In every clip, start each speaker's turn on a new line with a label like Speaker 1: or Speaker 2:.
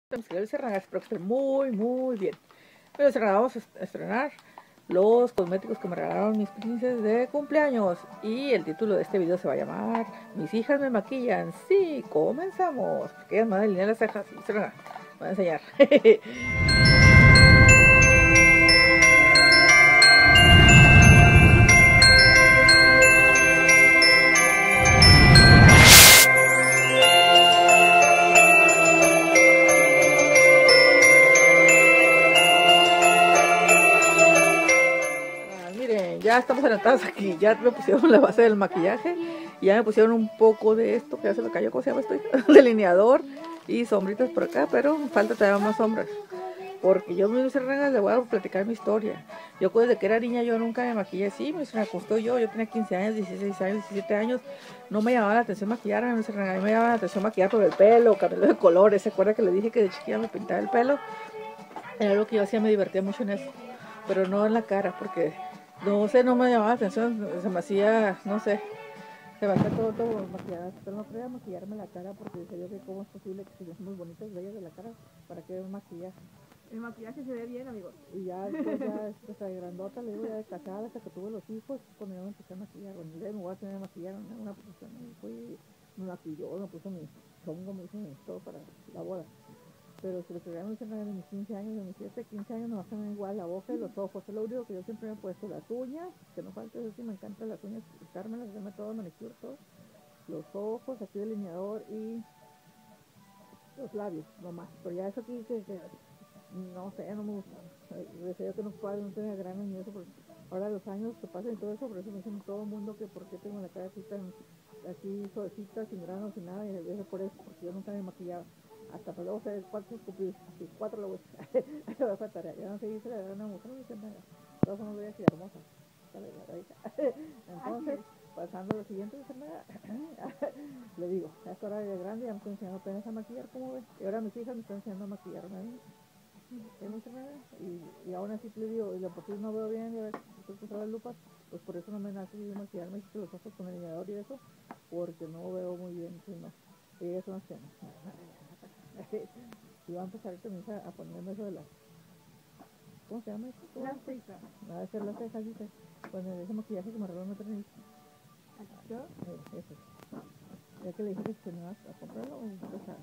Speaker 1: Espero que esté muy bien. Pero vamos a estrenar los cosméticos que me regalaron mis príncesas de cumpleaños. Y el título de este video se va a llamar Mis hijas me maquillan. Sí, comenzamos. Porque ellas me van a delinear las cejas. Me van a enseñar. Ya estamos adelantados aquí, ya me pusieron la base del maquillaje, ya me pusieron un poco de esto, que ya se me cayó, ¿cómo se llama esto? Delineador y sombritas por acá, pero falta todavía más sombras, porque yo me les voy a platicar mi historia. Yo desde que era niña yo nunca me maquillé así, me acostó yo tenía 15 años, 16 años, 17 años, no me llamaba la atención maquillarme, me llamaba la atención maquillar por el pelo, cambiarlo de colores. ¿Se acuerda que le dije que de chiquilla me pintaba el pelo? Era algo que yo hacía, me divertía mucho en eso, pero no en la cara, porque no sé, no me llamaba la atención, se me hacía, no sé, se me hacía todo maquillada, pero no quería maquillarme la cara porque decía yo que cómo es posible que si es muy bonitas, bellas de la cara, ¿para qué maquillaje?
Speaker 2: El maquillaje se ve bien, amigos.
Speaker 1: Y ya después, ya de grandota, le digo, ya de casada, hasta que tuve los hijos, cuando yo me empecé a maquillar, bueno, ya me voy a tener que maquillar una profesión, y fui, me maquilló, me puso mi chongo, me hizo todo para la boda. Pero si lo que vean de mis 15 años, de mis 7, 15 años, no hacen igual la boca y los ojos. Es lo único que yo siempre me he puesto. Las uñas, que no falta, eso sí, me encantan las uñas, quitármelas, hacerme todo, manicure, todo. Los ojos, aquí delineador y los labios, nomás. Pero ya eso aquí, que no sé, no me gusta. Decía yo que no puedo, no tenía granos ni eso, porque ahora los años que pasan y todo eso, por eso me dicen todo el mundo que por qué tengo la cara así tan, así suavecita, sin granos, sin nada, y es por eso, porque yo nunca me maquillaba. Hasta para luego hacer 4 escupidos, así, 4 lo voy a hacer de tarea. Ya no sé, dice la de una mujer, no dice nada. Todas somos bellas y hermosas. Entonces, pasando a lo siguiente, le digo, a esta hora de grande ya me estoy enseñando apenas a maquillar, como ves. Y ahora mis hijas me están enseñando a maquillarme a mí. Y aún así le digo, y por si no veo bien, y a ver, estoy usando las lupas, pues por eso no me nace maquillarme los ojos con el delineador y eso, porque no veo muy bien, si no. Y eso no sé. Y va a empezar ahorita mi hija a ponerme eso de las, ¿cómo se llama esto?
Speaker 2: Las cejas.
Speaker 1: Me va a hacer las cejas, dice, con ese maquillaje que me regaló otra niña.
Speaker 2: ¿Yo?
Speaker 1: Eso. Ya que le dije que se me va a comprarlo, pues sabe.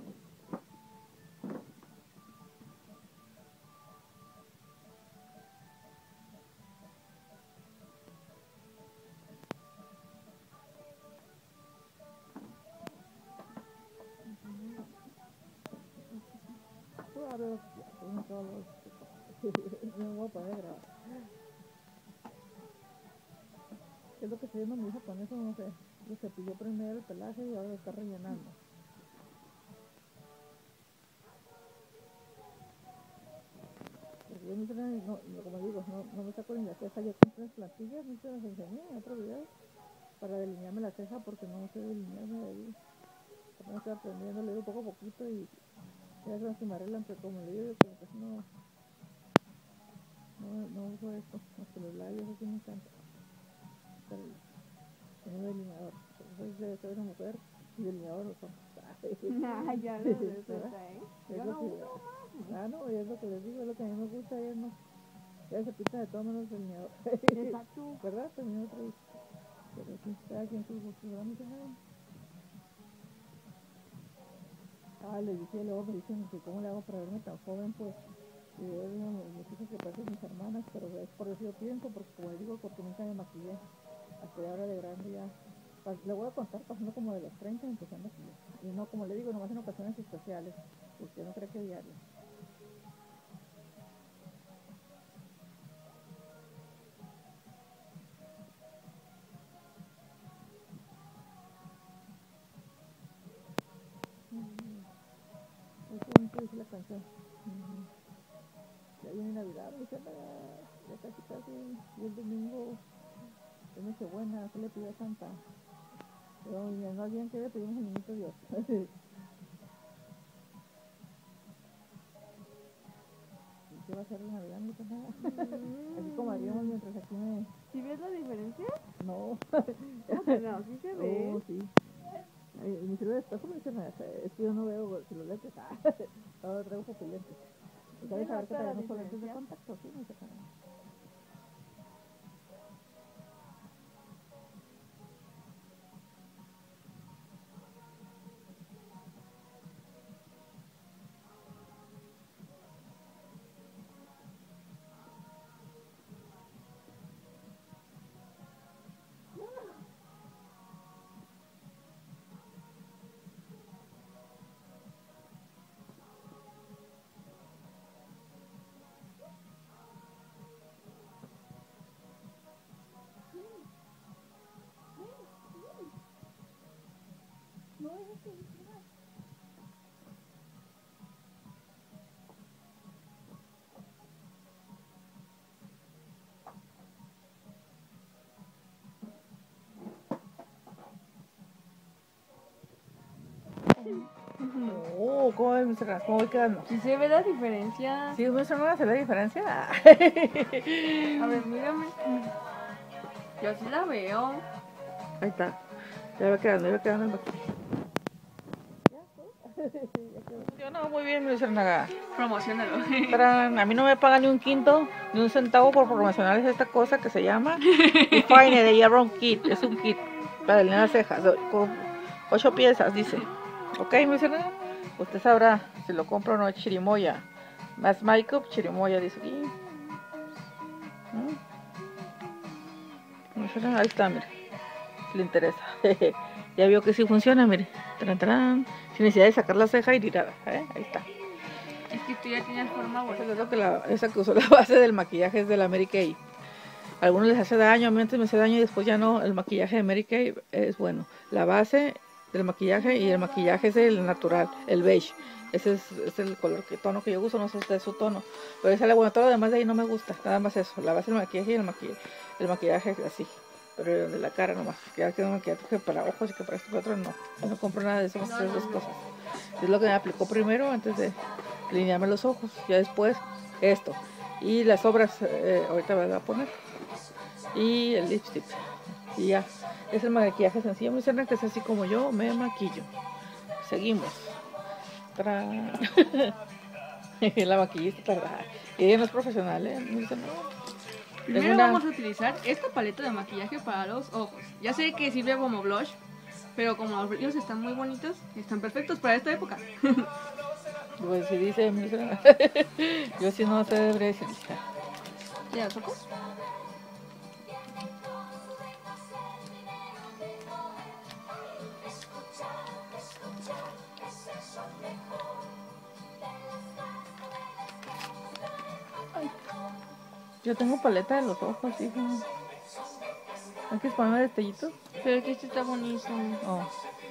Speaker 1: A ver, me voy a poner a grabar. ¿Qué es lo que se llama mi hija con eso? No sé. Lo cepilló primero el pelaje y ahora lo está rellenando. Porque yo no, como digo, no me saco ni la ceja. Yo compré unas plantillas, no se las enseñé en otro video, para delinearme la ceja porque no sé delinearme de ahí. Apenas estoy aprendiendo, le digo poco a poquito y ya son las que me arreglan, pero como le digo, como que no uso esto, hasta los labios, así me encanta. Con un delineador. Soy una mujer y delineador no son.
Speaker 2: Ya lo resulta, ¿eh? Yo no uso más.
Speaker 1: No, es lo que les digo, es lo que a mí me gusta, ellas no. Ellas se pintan de todo menos delineador.
Speaker 2: Exacto.
Speaker 1: ¿Verdad? También otra vez. Pero sí, cada quien sus gustos, ¿verdad? Les dije, luego me dicen que cómo le hago para verme tan joven, pues. Y yo digo, me dije que parecen mis hermanas, pero es por eso yo pienso, porque como les digo, porque nunca me maquillé. Hasta ahora de grande ya. Le voy a contar, pasando como de los 30 empezando aquí. Y no, como le digo, nomás en ocasiones especiales, porque no creo que diario. Es bonito dice la canción. Ya viene Navidad, ya casi, y el domingo es Nochebuena, ¿qué le pidió a Santa? Pero no olviden que le pedimos al niñito Dios. ¿Qué va a ser de Navidad? No sé nada. Así como haríamos mientras aquí me...
Speaker 2: ¿Sí ves la diferencia?
Speaker 1: No.
Speaker 2: No, sí se ve.
Speaker 1: Sí. Mi celular está como dice, es que yo no veo si los lentes, todo traigo pupilentes. ¿Sabes saber que tenemos con lentes de contacto? Sí, no sé cómo. Oh, ¿cómo ves, Monserrat? ¿Cómo voy quedando?
Speaker 2: ¿Sí se ve la diferencia?
Speaker 1: ¿Sí, Monserrat, se ve la diferencia?
Speaker 2: A ver, mírame. Yo sí la veo.
Speaker 1: Ahí está. Ya va quedando el maquillaje. Funcionó muy bien, Monserrat.
Speaker 2: Promocionalo.
Speaker 1: A mí no me pagan ni un quinto, ni un centavo por promocionar esta cosa que se llama Define de Yaron Kit. Es un kit para delinear las cejas, con 8 piezas, dice. Ok, Monserrat. Usted sabrá si lo compro o no. Chirimoya. Más makeup, chirimoya, dice aquí. Ahí está, mire. Si le interesa. Ya vio que sí funciona, mire. Tarán, tarán. Sin necesidad de sacar la ceja y tirada. Ahí está.
Speaker 2: Es que tú ya tienes forma bonita.
Speaker 1: Eso es lo que esa que usó la base del maquillaje es de la Mary Kay. A algunos les hace daño, a mí antes me hace daño y después ya no. El maquillaje de Mary Kay es bueno. La base del maquillaje y el maquillaje es el natural, el beige. Ese es el color, tono que yo uso, no sé si es su tono. Pero esa es bueno, todo lo demás de ahí no me gusta, nada más eso. La base del maquillaje y el maquillaje así. Pero de la cara nomás, ya que no maquillaje para ojos y que para esto y para otro no. Yo no compro nada de eso, más esas dos cosas. Es lo que me aplicó primero antes de alinearme los ojos, ya después esto. Y las obras, ahorita me voy a poner. Y el lipstick. Y ya. Es el maquillaje sencillo. Me dicen que es así como yo me maquillo. Seguimos. La maquillista tarda. Y ella no es profesional, ¿eh? Me dicen, no.
Speaker 2: Primero vamos a utilizar esta paleta de maquillaje para los ojos. Ya sé que sirve como blush, pero como los brillos están muy bonitos, están perfectos para esta época.
Speaker 1: Pues si dice, yo sí no sé de brillo.
Speaker 2: ¿Ya los ojos?
Speaker 1: Yo tengo paleta de los ojos, hija. ¿No quieres ponerme destellitos?
Speaker 2: Pero es que este está bonito.
Speaker 1: Oh.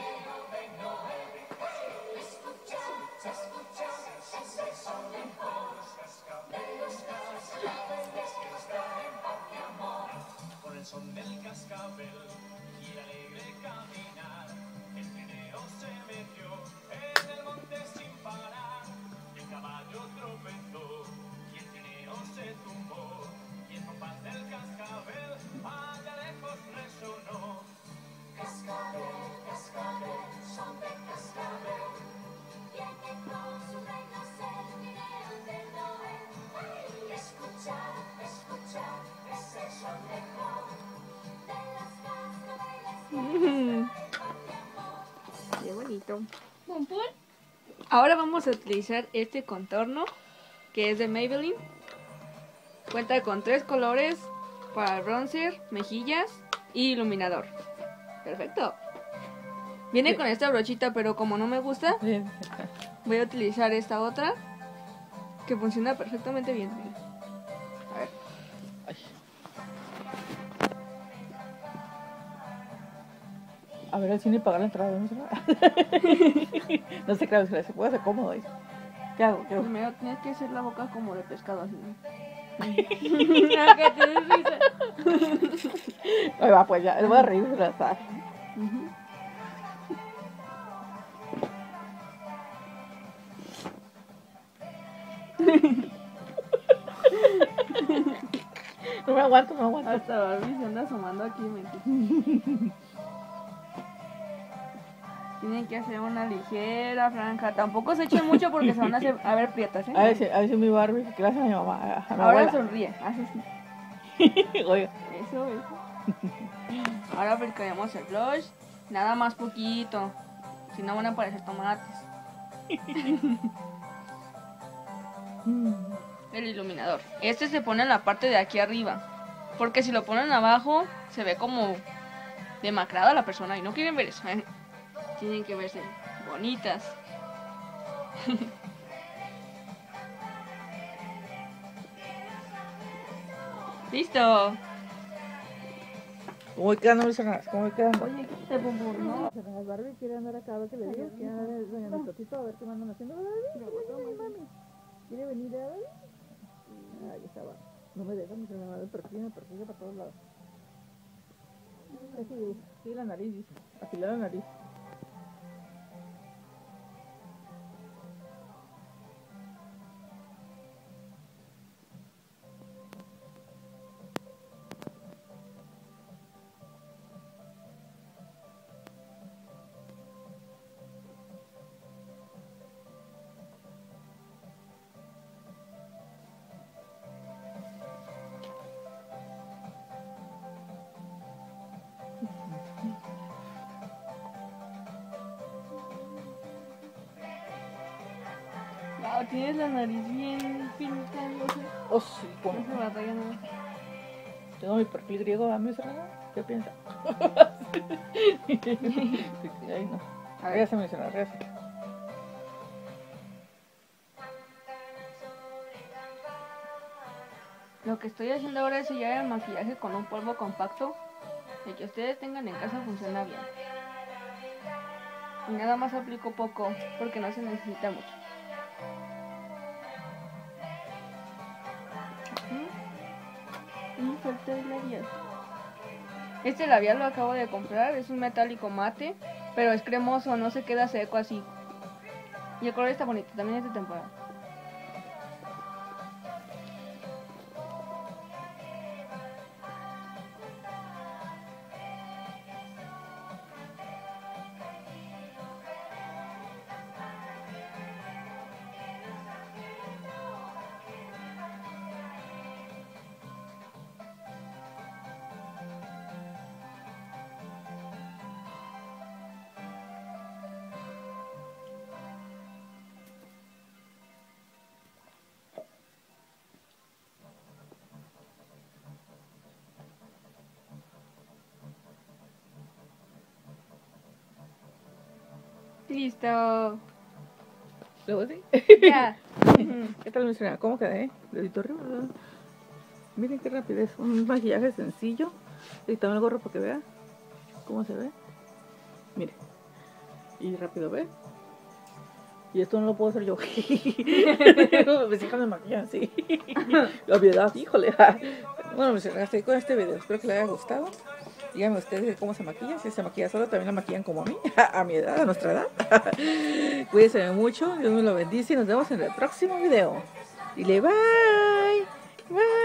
Speaker 2: Qué bonito. Ahora vamos a utilizar este contorno que es de Maybelline. Cuenta con 3 colores para bronzer, mejillas y iluminador. Perfecto. Viene con esta brochita, pero como no me gusta, voy a utilizar esta otra que funciona perfectamente bien. A ver.
Speaker 1: A ver, al cine y pagar la entrada. No sé, claro, se puede hacer cómodo. ¿Qué hago?
Speaker 2: Primero tienes que hacer la boca como de pescado así.
Speaker 1: Ahí va, pues ya, le voy a reír. No me aguanto.
Speaker 2: Hasta Barbie se anda asomando aquí, mentira. Tienen que hacer una ligera franja. Tampoco se echen mucho porque se van a, a ver prietas, ¿eh?
Speaker 1: A ver si mi Barbie, que le hace a mi mamá, a mi
Speaker 2: Ahora
Speaker 1: abuela.
Speaker 2: sonríe, hace así.
Speaker 1: Oiga.
Speaker 2: Eso. Ahora aplicaremos el blush. Nada más poquito. Si no van a parecer tomates. El iluminador. Este se pone en la parte de aquí arriba. Porque si lo ponen abajo, se ve como demacrada la persona. Y no quieren ver eso, ¿eh? Tienen que verse bonitas. Listo.
Speaker 1: ¿Cómo voy quedando, mis hermanas? ¿Cómo voy quedando?
Speaker 2: Oye, quítate, Pum, ¿no?
Speaker 1: Las Barbie quiere andar acá a ver qué le digas. Quiere andar doña Mistotito a ver qué mandan haciendo. Barbie, mami. ¿Quiere venir a ver? Ahí estaba. No me deja, mi hermana, me persigue para todos lados. Sí, la nariz, dice. Afilar la nariz.
Speaker 2: Wow, tienes la nariz bien finita, no sé.
Speaker 1: Oh, sí,
Speaker 2: No
Speaker 1: ¿cómo?
Speaker 2: se batalla nada.
Speaker 1: Tengo mi perfil griego, ¿a mi hermana? ¿Qué piensa? Ay, no.
Speaker 2: A ver.
Speaker 1: Regresa, mi hermana, regresa.
Speaker 2: Lo que estoy haciendo ahora es sellar el maquillaje con un polvo compacto. El que ustedes tengan en casa funciona bien. Y nada más aplico poco porque no se necesita mucho. Y me falta el labial. Este labial lo acabo de comprar, es un metálico mate, pero es cremoso, no se queda seco así. Y el color está bonito, también es de temporada. Listo.
Speaker 1: ¿Luego sí?
Speaker 2: Ya.
Speaker 1: ¿Qué tal, mi hermana? ¿Cómo quedé? Dedito arriba. Miren qué rapidez. Un maquillaje sencillo. Y también el gorro para que vea cómo se ve. Mire. Y rápido, ¿ve? Y esto no lo puedo hacer yo. Mis hijas me maquillan así. La piedad, híjole. Bueno, mis hermanas, estoy con este video. Espero que les haya gustado. Díganme ustedes cómo se maquillan. Si se maquilla solo, también la maquillan como a mí. A mi edad, a nuestra edad. Cuídense mucho. Dios me lo bendice. Y nos vemos en el próximo video. Dile bye. Bye.